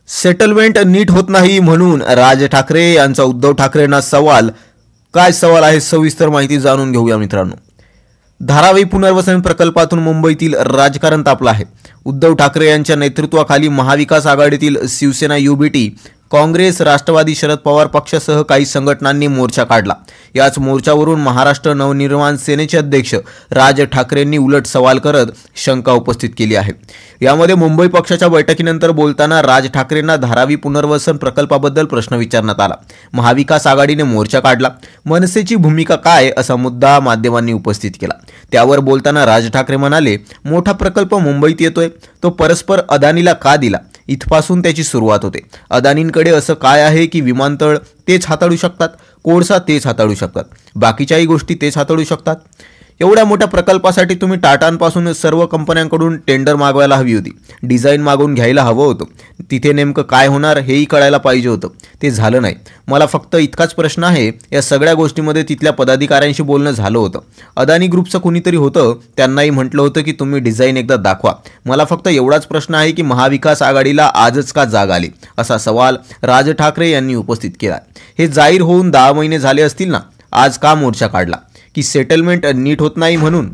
Settlement नीट होत नाही म्हणून राज ठाकरे यांचा उद्धव ठाकरेंना सवाल. काय सवाल आहे सविस्तर माहिती जाणून घेऊया मित्रांनो. धारावी पुनर्वसन प्रकल्पातून मुंबईतील राजकारण तापलं आहे. उद्धव ठाकरे यांच्या नेतृत्वाखाली महाविकास आघाडीतील शिवसेना युबीटी, काँग्रेस, राष्ट्रवादी, शरद पवार पक्षासह काही संघटनांनी मोर्चा काढला. याच मोर्चावरून महाराष्ट्र नवनिर्माण सेनेचे अध्यक्ष राज ठाकरेंनी उलट सवाल करत शंका उपस्थित केली आहे. यामध्ये मुंबई पक्षाच्या बैठकीनंतर बोलताना राज ठाकरेंना धारावी पुनर्वसन प्रकल्पाबद्दल प्रश्न विचारण्यात आला. महाविकास आघाडीने मोर्चा काढला. मनसेची भूमिका काय असा मुद्दा माध्यमांनी उपस्थित केला. त्यावर बोलताना राज ठाकरे म्हणाले, मोठा प्रकल्प मुंबईत येतोय, तो परस्पर अदानीला का दिला? इथपासून त्याची सुरुवात होते. अदानींकडे असं काय आहे की विमानतळ तेच हाताळू शकतात, कोळसा तेच हाताळू शकतात, बाकीच्याही गोष्टी तेच हाताळू शकतात. एवढ्या मोठ्या प्रकल्पासाठी तुम्ही टाटांपासून सर्व कंपन्यांकडून टेंडर मागवायला हवी होती, डिझाईन मागून घ्यायला हवं होतं. तिथे नेमकं काय होणार हेही कळायला पाहिजे होतं. ते झालं नाही. मला फक्त इतकाच प्रश्न आहे, या सगळ्या गोष्टीमध्ये तिथल्या पदाधिकाऱ्यांशी बोलणं झालं होतं. अदानी ग्रुपचं कुणीतरी होतं, त्यांनाही म्हटलं होतं की तुम्ही डिझाईन एकदा दाखवा. मला फक्त एवढाच प्रश्न आहे की महाविकास आघाडीला आजच का जाग आली, असा सवाल राज ठाकरे यांनी उपस्थित केला. हे जाहीर होऊन 10 महिने झाले असतील ना, आज का मोर्चा काढला? की सेटलमेंट नीट होत नाही म्हणून?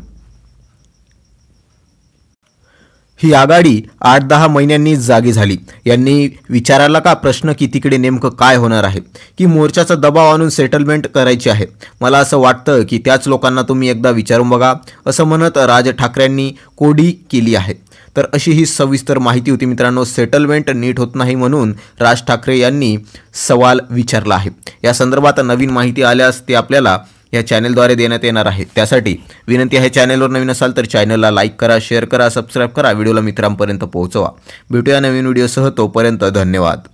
ही आघाडी 8-10 महिन्यांनी जागी झाली. यांनी विचारायला का प्रश्न की तिकडे नेमकं काय होणार आहे, की मोर्चाचा दबाव आणून सेटलमेंट करायची आहे? मला असं वाटतं की त्याच लोकांना तुम्ही एकदा विचारून बघा, असं म्हणत राज ठाकरेंनी कोडी केली आहे. तर अशी ही सविस्तर माहिती होती मित्रांनो. सेटलमेंट नीट होत नाही म्हणून राज ठाकरे यांनी सवाल विचारला आहे. या संदर्भात नवीन माहिती आल्यास ते आपल्याला या चॅनलद्वारे देण्यात येणार आहे. त्यासाठी विनंती आहे, चॅनलवर नवीन असाल तर चॅनलला लाईक करा, शेअर करा, सबस्क्राईब करा, व्हिडिओला मित्रांपर्यंत पोहोचवा. भेटूया नवीन व्हिडिओसह. तोपर्यंत धन्यवाद.